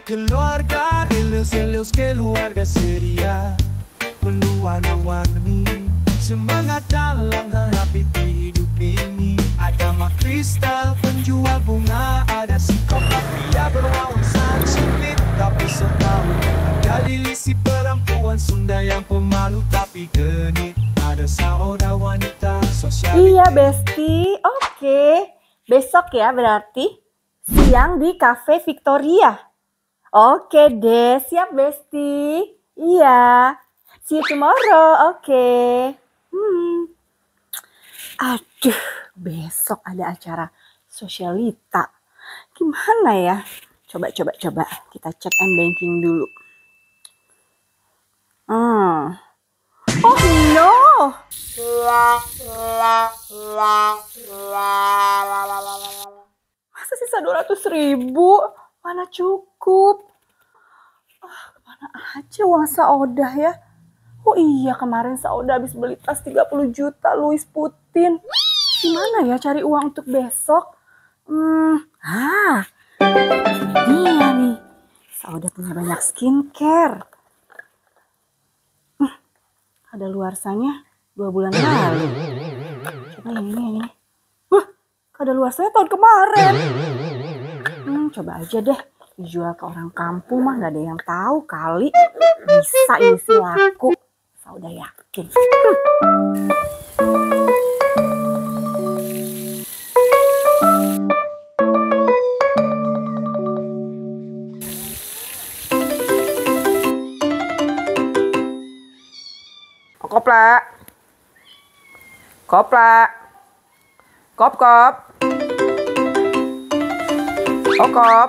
Keluarga, elus keluarga ceria, penuh warna-warni, semangat dalam menghadapi hidup ini. Ada Mak Kristal, penjual bunga, ada si Kopla pria berwawasan sempit tapi setahu. Ada Lili si perempuan Sunda yang pemalu tapi genit. Ada Saoda wanita sosial. Iya Besti, oke. Besok ya berarti siang di Cafe Victoria. Oke deh, siap Besti. Iya, see you tomorrow, oke. Aduh, besok ada acara sosialita. Gimana ya? Coba kita cek M-Banking dulu. Oh no! Masa sisa 200.000? Mana cukup? Kemana aja uang Saoda ya? Oh iya, kemarin Saoda habis beli tas 30 juta Louis Putin. Gimana ya cari uang untuk besok? Iya nih. Saoda punya banyak skincare. Ada luarsanya 2 bulan lalu. Coba yang ini. Ada luarsanya tahun kemarin. Coba aja deh dijual ke orang kampung mah nggak ada yang tahu kali. Bisa ini sih laku. Saoda yakin. Kopla. Kop. Oh, Kop.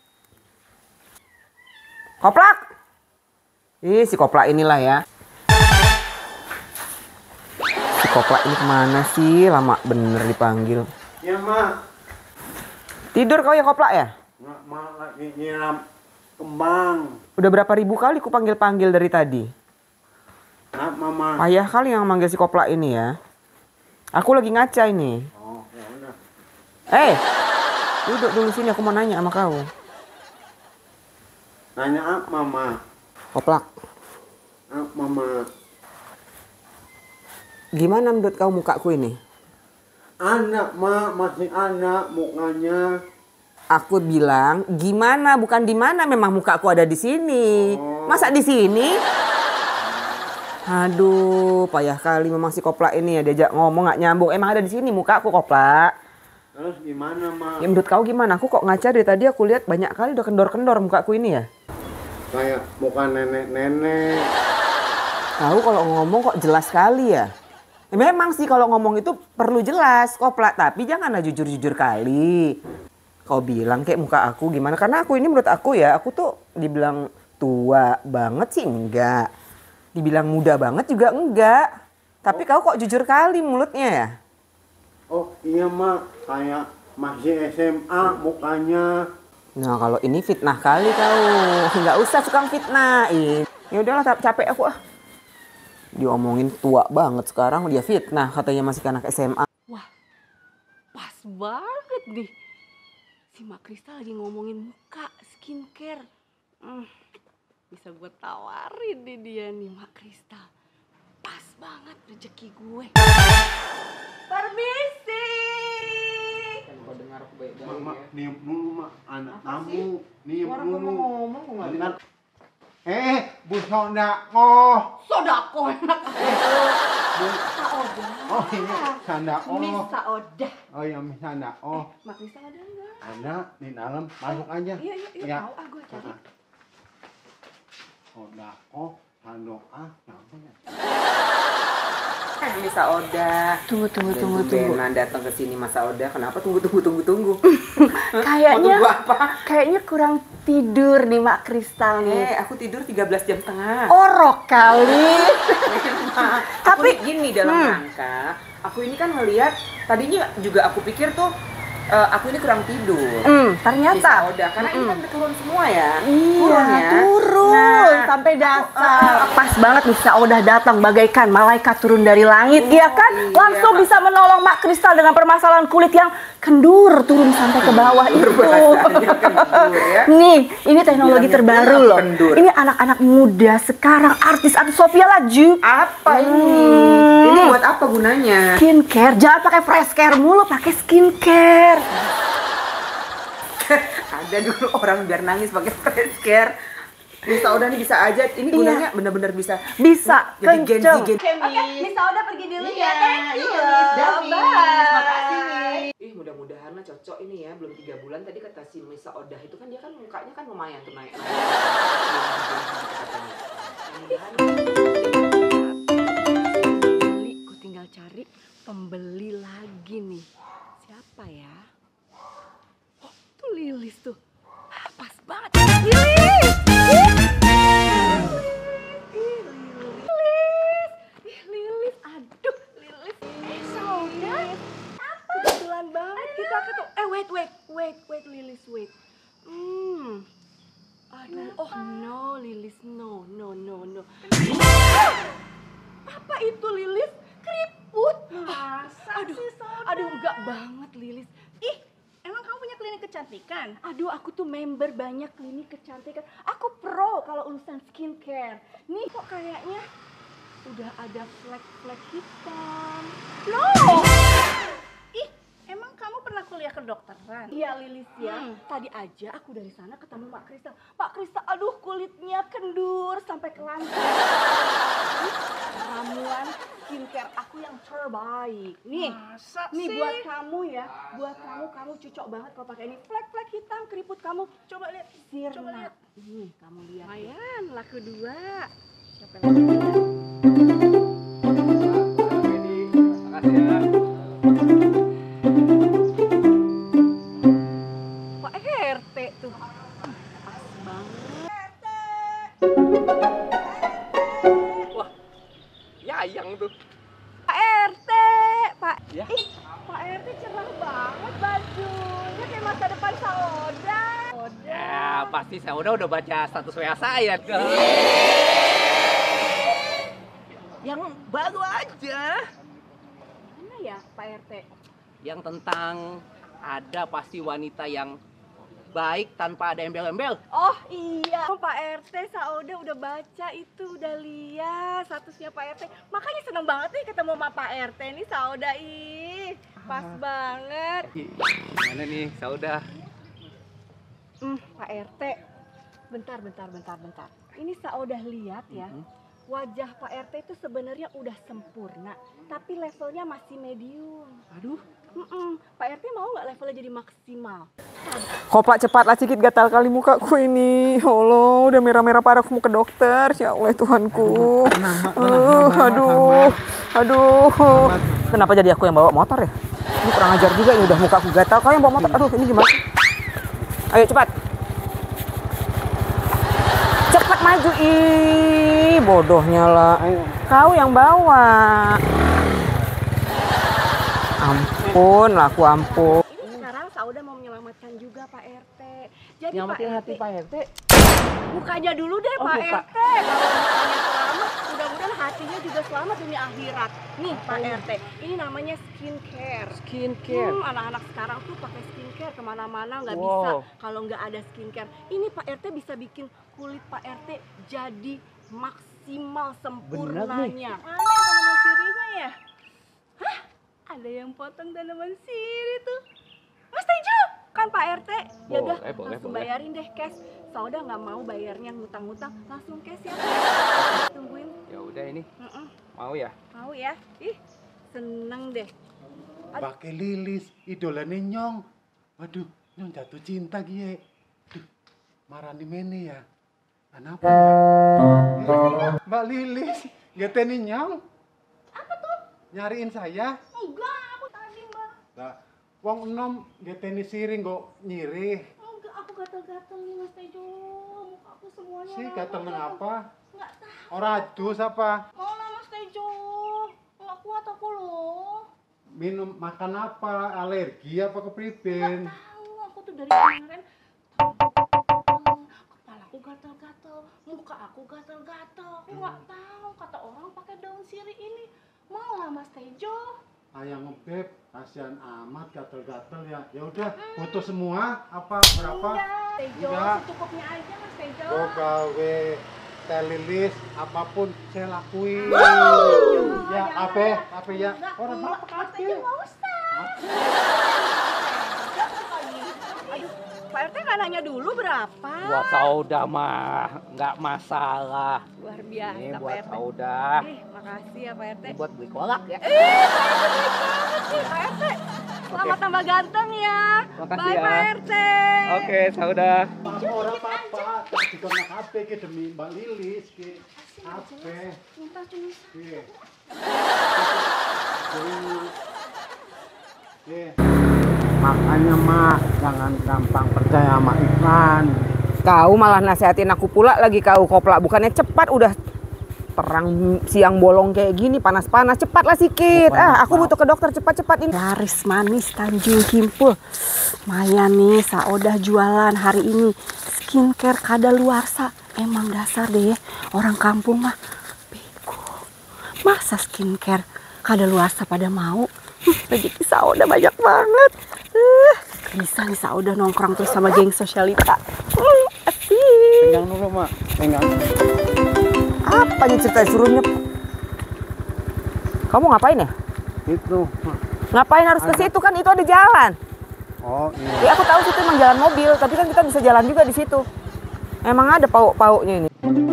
Koplak. Si Koplak inilah ya. Si Koplak ini kemana sih? Lama bener dipanggil. Ya, Mak. Tidur kau ya Koplak ya? Mak lagi nyiram kembang. Udah berapa ribu kali ku panggil-panggil dari tadi? Mama. Payah kali yang manggil si Koplak ini ya. Aku lagi ngaca ini. Oh, ya udah. Duduk dulu sini, aku mau nanya sama kau. Nanya apa, Mama? Koplak, Mama. gimana menurut kau mukaku ini? Anak, Mak, masih anak mukanya. Aku bilang gimana, bukan di mana. Memang mukaku ada di sini. Masa di sini? Aduh, payah kali memang si Koplak ini ya, diajak ngomong nggak nyambung. Emang ada di sini mukaku, Koplak. Terus gimana, Mak? Ya menurut kau gimana? Aku kok ngaca dari tadi aku lihat banyak kali udah kendor-kendor mukaku ini ya. Kayak muka nenek-nenek. Tahu kalau ngomong kok jelas sekali ya. Memang sih kalau ngomong itu perlu jelas, Koplak. Tapi janganlah jujur-jujur kali. Kau bilang kayak muka aku gimana? Karena aku ini menurut aku ya, aku tuh dibilang tua banget sih enggak. Dibilang muda banget juga enggak. Tapi kau kok jujur kali mulutnya ya? Oh iya, Mak, kayak masih SMA mukanya. Nah kalau ini fitnah kali kau. Nggak usah suka fitnahin. Ya udahlah, capek aku ah. Diomongin tua banget sekarang dia fitnah katanya masih anak SMA. Wah, pas banget nih. Si Mak Kristal lagi ngomongin muka, skincare. Bisa gue tawarin nih dia nih Mak Kristal. Pas banget rezeki gue. Permisi. Kau dengar aku baik-baik ya. Mak, niup dulu, Mak. Anak kamu, niup Suara dulu. kamu ngomong kok nggak dengar. Bu Sodako. Sodako enak. Saoda. Oh ini Sandako. Miss Saoda. Oh iya, Miss Sandako. Mak Kristal ada enggak? Ada di dalam, masuk aja. Iya, Ya. tahu gue cari. Sodako, Sandoa, apa ya? Miss Saoda. Tunggu. Benan datang ke sini Mas Saoda. Kenapa tunggu? Kayaknya Mau tunggu apa? Kayaknya kurang tidur nih Mak Kristal nih. Aku tidur 13 jam setengah. Orok kali. Tapi gini dalam rangka, aku ini kan ngelihat tadinya juga aku pikir tuh aku ini kurang tidur. Ternyata. Karena ini kan turun semua ya. Iya, turun. Nah, sampai dasar. Pas banget nih udah datang bagaikan malaikat turun dari langit, iya kan? Langsung bisa menolong Mak Kristal dengan permasalahan kulit yang kendur turun sampai ke bawah itu. Ya. Nih, ini teknologi terbaru loh. kendur. Ini anak-anak muda sekarang, artis-artis Sofia Laju. Apa ini? Ini buat apa gunanya? Skincare, jangan pakai fresh care mulu, pakai skincare. Ada dulu orang biar nangis pakai face care. Bisa udah nih bisa aja. Ini gunanya bener-bener bisa. Bisa, Jadi Gen Z, kenceng. Gen Z. Oke, Miss Oda pergi dulu ya. Thank you. Damis. Bye. Makasih nih. Mudah-mudahan lah cocok ini ya. Belum 3 bulan tadi kata si Misa Odah itu kan dia kan mukanya kan lumayan tuh naik. Aku tinggal cari pembeli lagi nih. Siapa ya? Oh, tuh Lilis tuh. Ah, pas banget. Lilis! Lilis. Aduh, Lilis. Sauda. Kebetulan banget kita ketemu. Wait, Lilis, wait. Aduh, oh no, Lilis, no. Apa itu Lilis? Keriput. Masa Aduh, sih, Sauda? aduh enggak banget Lilis. Ih, emang kamu punya klinik kecantikan? Aduh, aku tuh member banyak klinik kecantikan. Aku pro kalau urusan skincare. Nih kok kayaknya udah ada flek-flek hitam. Loh! Ih, emang kamu pernah kuliah kedokteran? Iya Lilis ya, tadi aja aku dari sana ketemu Pak Kristal. Pak Kristal, aduh kulitnya kendur sampai ke lantai. Ramuan skincare aku yang terbaik. Nih, Masa nih sih? buat kamu ya, buat kamu cocok banget kalau pakai ini. Flek-flek hitam keriput kamu. Coba lihat. Sirna. Coba lihat. Nih, kamu lihat. Lumayan, laku 2. Siapa yang mau lihat? Makasih ya. Pak RT tuh. Pas banget. Wah, Yayang tuh. Pak RT, Pak. Ya. Ih, Pak RT cerah banget bajunya kayak masa depan Sauda. Ya, pasti saya udah baca status WA saya. Yang baru aja. Mana ya Pak RT? Yang tentang ada pasti wanita yang baik tanpa ada embel-embel. Oh iya, Pak RT Sauda udah baca itu, udah lihat statusnya Pak RT. Makanya seneng banget nih ketemu sama Pak RT nih Sauda. Ih, pas banget. Gimana nih, Sauda? Pak RT, bentar. Ini Sauda lihat ya, wajah Pak RT itu sebenarnya udah sempurna, tapi levelnya masih medium. Aduh. Pak RT mau nggak levelnya jadi maksimal? Koplak cepatlah sedikit gatal kali mukaku ini. Ya Allah, udah merah-merah parah aku mau ke dokter. Ya Allah Tuhanku. Aduh. Kenapa jadi aku yang bawa motor ya? Ini kurang ajar juga ini udah mukaku gatal. Kau yang bawa motor. Aduh, ini gimana? Ayo cepat. Cepat maju. Ih, bodohnya lah. Kau yang bawa. Ampun, laku ampun. Ini sekarang Sauda mau menyelamatkan juga Pak RT. Jadi Nyelamatin Pak hati RT, Pak RT. mukanya dulu deh Oh, Pak muka. RT. Kalau mukanya selamat, mudah-mudahan hatinya juga selamat dunia akhirat. Nih Pak RT, ini namanya skincare. Skincare. Anak-anak sekarang tuh pakai skincare kemana-mana nggak Wow. bisa kalau nggak ada skincare. Ini Pak RT bisa bikin kulit Pak RT jadi maksimal sempurnanya. Mana tanaman sirihnya ya? Hah? Ada yang potong tanaman sirih tuh. Mas Tejo! Kan Pak RT, ya udah Boleh, langsung boleh. bayarin deh cash. Sauda nggak mau bayarnya ngutang-ngutang, langsung cash ya. Tungguin. Ya udah ini. Mm-mm. Mau ya? Mau ya? Ih, seneng deh. Pakai Lilis, idolanya Nyong. Waduh, Nyong jatuh cinta gie. Duh, marani mene ya. Kenapa ya? Mbak Lilis, geteni Nyong. Apa tuh? Nyariin saya. Enggak, aku tadi mbak. Nah, wong enom geteni siring kok nyirih. Enggak, aku gatel-gatel nih Mas Tejo. Muka aku semuanya. Si gatel nang apa? Enggak tahu. Ora adus apa? Mau lah Mas Tejo. Enggak kuat aku loh. Minum makan apa? Alergi apa kepriben? Tahu, aku tuh dari kemarin kepalaku gatal-gatal, muka aku gatal-gatal. Aku nggak tahu kata orang pakai daun sirih ini. Mau lah Mas Tejo. Ayang ngebeb, kasihan amat gatel-gatel ya. Ya udah, foto semua apa berapa? Enggak, Tejo, Enggak. secukupnya aja Mas Tejo. Oh gawe teh lilis apapun saya lakuin. Ya apa ya? Orang apa Mas Tejo nggak usah. Aduh, Pak RT nggak nanya dulu berapa? Buat Sauda mah nggak masalah. Luar biasa Ini Pak buat RT. Sauda. Makasih ya Pak RT. Ini buat beli kolak ya. Pak RT, selamat tambah ganteng ya. Makasih Bye ya. Pak RT. Oke, Sauda. orang apa-apa, tak dikonak HP ke demi Mbak Lilis ke HP. Minta cuma Ke. Ke. Makanya mah jangan gampang percaya sama iklan. Kau malah nasihatin aku pula lagi kau koplak. Bukannya cepat udah terang siang bolong kayak gini panas-panas. Cepatlah sikit. Aku butuh ke dokter cepat-cepat ini. Laris manis Tanjung Kimpul. Maya nih Saudah jualan hari ini skincare kadaluarsa. Emang dasar deh orang kampung mah bego. Masa skincare kadaluarsa pada mau? Rezeki Saudah banyak banget. Bisa nih Saudah nongkrong terus sama geng sosialita. Asik. Pegang dulu mak, pegang. Apa nih cerita suruhnya? Kamu ngapain ya? Itu mak. Ngapain harus ke situ kan itu ada jalan. Oh iya. Ya aku tahu situ emang jalan mobil, tapi kan kita bisa jalan juga di situ. Emang ada pauk-pauknya ini.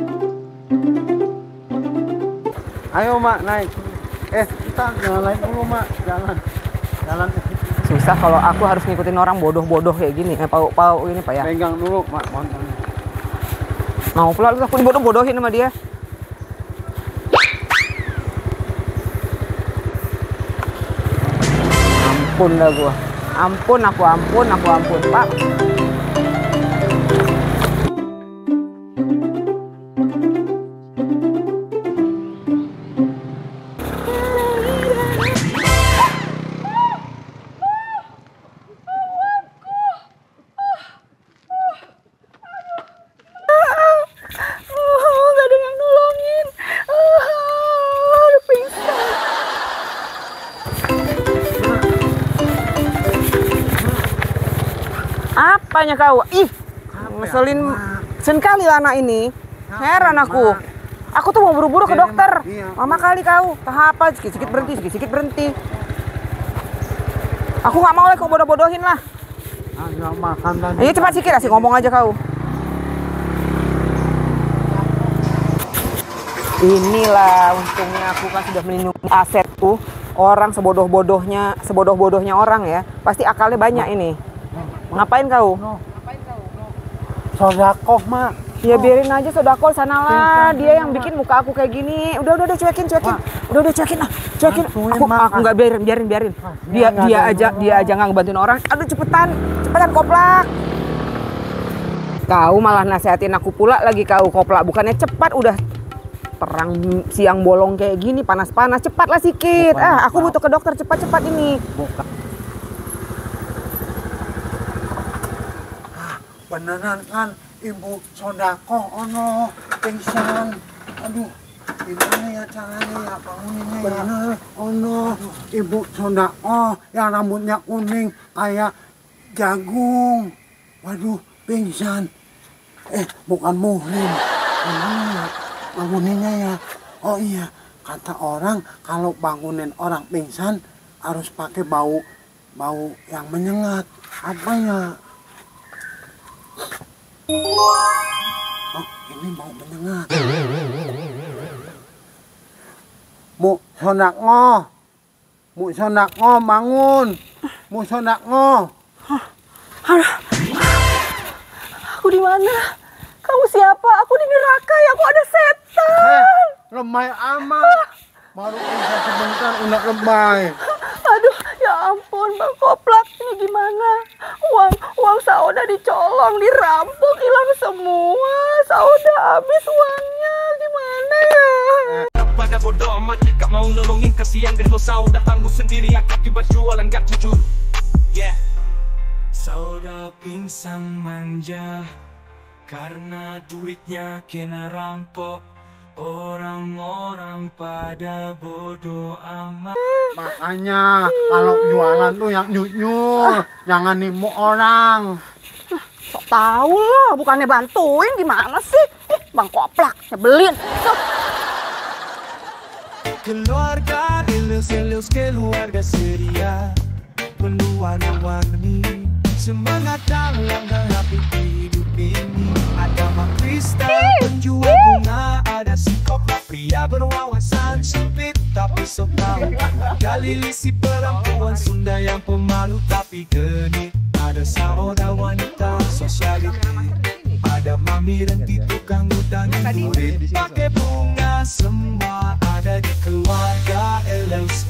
Ayo mak naik. Kita jalan dulu mak, jalan. Susah kalau aku harus ngikutin orang bodoh-bodoh kayak gini. Pauk-pauk ini Pak ya. Pegang dulu mak. Mau pula lu aku dibodoh-bodohin sama dia. Ampun dah gua. Ampun, Pak. Gak ada yang nolongin. Udah pingsan. Apanya kau? Ih, ngeselin sekali anak ini. Heran aku. Aku tuh mau buru-buru ke dokter. Lama kali kau. Tahap apa? Sikit-sikit berhenti. Aku nggak mau lagi kau bodoh-bodohin lah. Ayo makan tadi. Ayo cepat sikit sih ngomong aja kau. Inilah untungnya aku kan sudah melindungi asetku. Orang sebodoh-bodohnya orang ya. Pasti akalnya banyak ini. Ngapain kau? Sodakoh mak. Ya biarin aja sodakol sanalah. Dia yang bikin muka aku kayak gini. Udah cuekin. Udah cuekin lah. Cuekin. Aku nggak biarin. Dia aja nggak ngebantuin orang. Aduh cepetan koplak. Kau malah nasihatin aku pula lagi kau koplak. Bukannya cepat udah terang siang bolong kayak gini panas-panas. Cepatlah sikit. Aku butuh ke dokter cepat ini. Beneran kan Ibu Sodakoh ono pingsan. Aduh, gimana ya caranya ya banguninnya ya? Bener ono Ibu Sodakoh yang rambutnya kuning kayak jagung. Waduh, pingsan. Bukan muhrim. Gimana ya banguninnya ya? Oh iya, kata orang kalau bangunin orang pingsan harus pakai bau yang menyengat. Apa ya? Oh, ini bau menyengat. Mu Sodakoh bangun. Mu Sodakoh. Aku di mana? Kamu siapa? Aku di neraka ya. Aku ada setan. Lemai amat. Baru bisa sebentar udah lemai. Aduh, ya ampun, Bang Koplak, ini gimana? Uang Saudah dicolong, dirampok, hilang semua. Saudah habis uangnya, gimana ya? Pada bodoh amat gak mau nolongin, kasihan deh lo Saudah tangguh sendiri akibat jualan gak jujur. Yeah. Saudah pingsan manja Karena duitnya kena rampok, orang-orang pada bodoh amat. Makanya kalau jualan tuh yang nyut-nyut, jangan nipu orang. Sok tahu lah, bukannya bantuin gimana sih? Bang Koplak, nyebelin. Keluarga Elius keluarga ceria, penuh warna-warni, semangat dalam menghadapi hidup ini. Ada Mak Kristal penjual bunga, ada si Koplak pria berwawasan sempit tapi sok tahu. Ada Lilis si perempuan Sunda yang pemalu tapi genit. Ada Saoda wanita sosialiti, ada Mami Renti tukang utangin duit pakai bunga. Semua ada di keluarga Elius.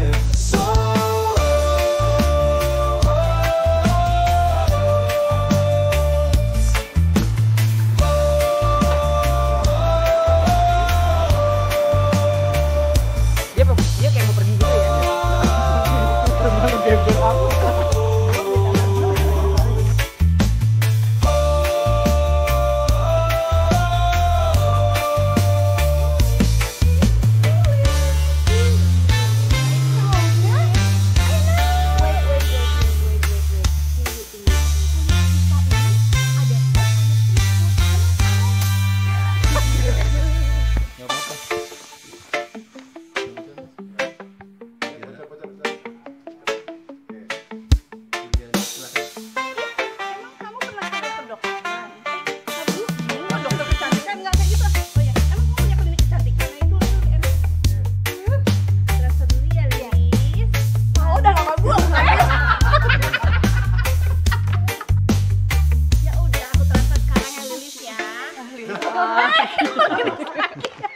Dia kayak mau pergi gitu ya. Ya udah, aku transfer sekarang ya Lilis ya.